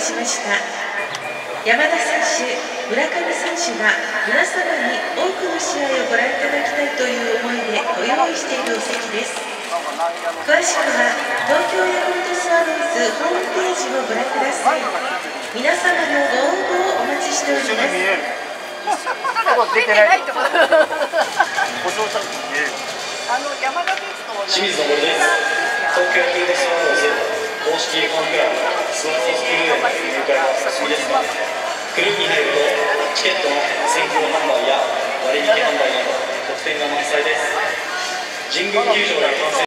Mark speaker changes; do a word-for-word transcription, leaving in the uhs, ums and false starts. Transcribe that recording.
Speaker 1: しました。山田選手、村上選手が皆様に多くの試合をご覧いただきたいという思いでご用意しているお席です。詳しくは東京ヤクルトスワローズホームページをご覧ください。皆様のご応募をお待ちしております。
Speaker 2: 出てないと思う。故障した時に見える。あの山田ビーチと
Speaker 3: 清水昇です。東京ヤクルトスワローズ公式ファンクラブスワローズキングへの入会は進みですが、クルーに入るとチケットの先行販売や割引販売など特典が満載です。神宮球場で観戦